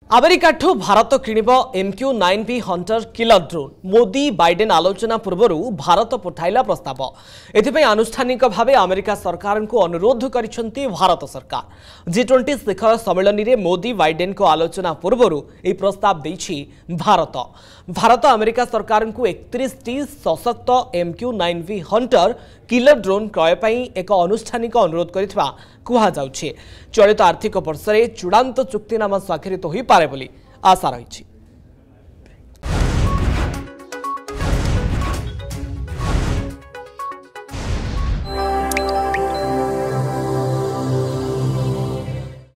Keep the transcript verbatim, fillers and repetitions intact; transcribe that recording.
अमेरिकाठू भारत किणिब MQ nine B hunter killer drone Modi Biden आलोचना पूर्व भारत पठाइला प्रस्ताव एथिपई आनुष्ठानिक भाव अमेरिका सरकार को अनुरोध करिसेंती भारत सरकार जी ट्वेंटी शिखर सम्मेलन में मोदी बाइडेन को आलोचना पूर्व यह प्रस्ताव देछि भारत भारत अमेरिका सरकार को एकतीस टी सशक्त MQ nine B hunter killer drone क्रय पई एक अनुष्ठानिक अनुरोध करितबा कुहा जाउछि। चलित आर्थिक वर्ष में चूड़ांत चुक्तिनामा स्वाक्षरित हो पारे बोली आशा रही।